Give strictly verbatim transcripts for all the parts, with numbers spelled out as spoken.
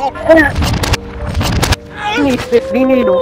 help! We need fifty needles.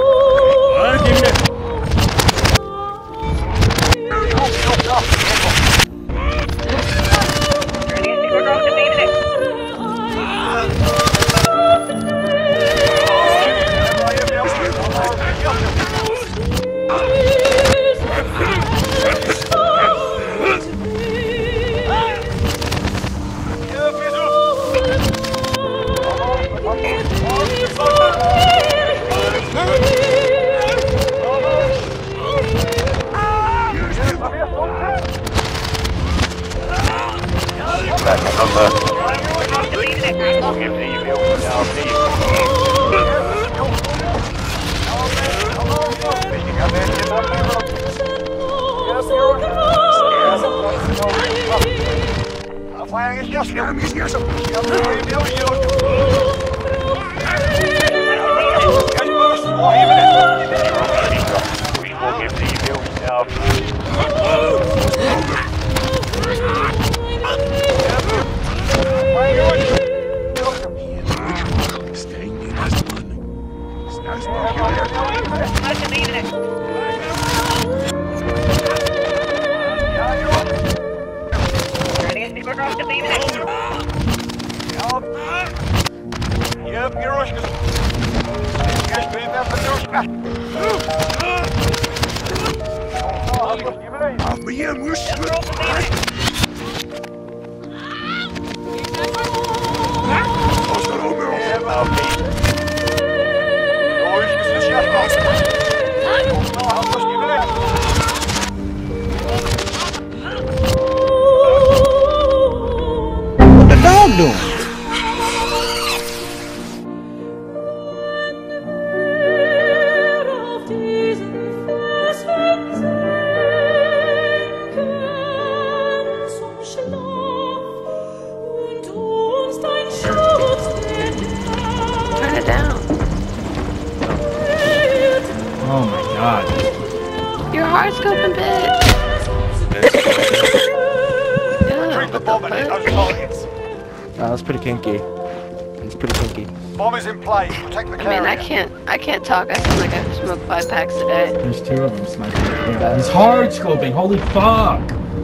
Talk. I sound like I smoke five packs a day. There's two of them sniping. Yeah, he's hard scoping. Holy fuck!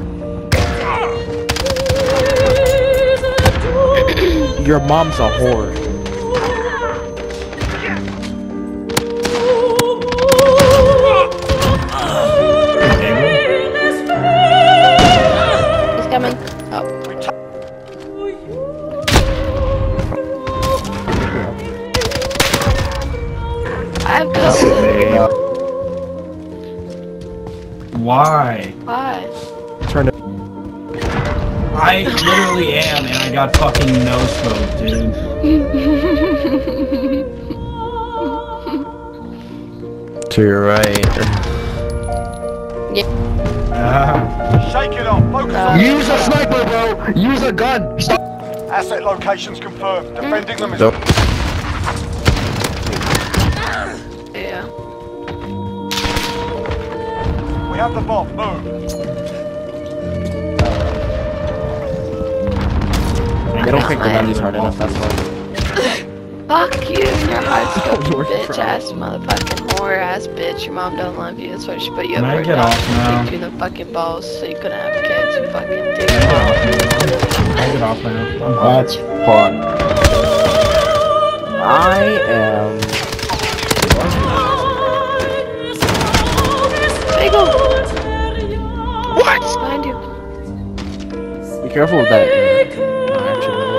Your mom's a whore. He's coming. Oh. I've got Why? Why? Trying to. I literally am, and I got fucking no scope, dude. To your right. Yeah. Uh, Shake it off. Focus uh, on. Use a sniper, bro. Use a gun. Stop. Asset locations confirmed. Defending them is. Nope. Yeah. We have the bomb. Move. I don't think the gun is hard enough. That's why. Fuck you and your hard scope, bitch ass motherfucking whore ass bitch. Your mom don't love you. That's why she put you up Can I for a get dog. off now? Between the fucking balls so you couldn't have kids. You fucking dick. Can I get off now? I'm hot. That's fun. I am. Bagel! What? Behind you. Be careful with that. Uh, actually, no.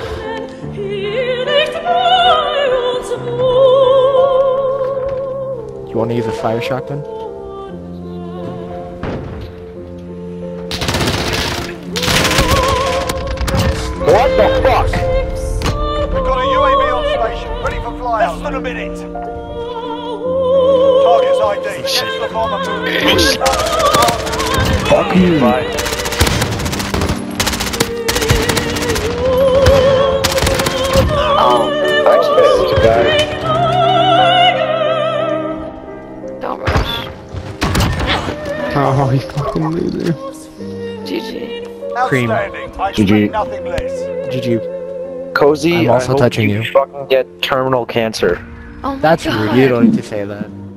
You want to use a fire shotgun? What the fuck? We've got a U A V on station, ready for flyout. Less than a minute. Target's I D. Get to the bomb and move. Fuck you. Right. Oh, arches. Got it. Don't rush. Oh, you fucking loser. G G. Outstanding. I G G. expect nothing less. G G. Cozy, I'm also I hope touching you you. fucking get terminal cancer. Oh my That's god. rude. You don't need to say that.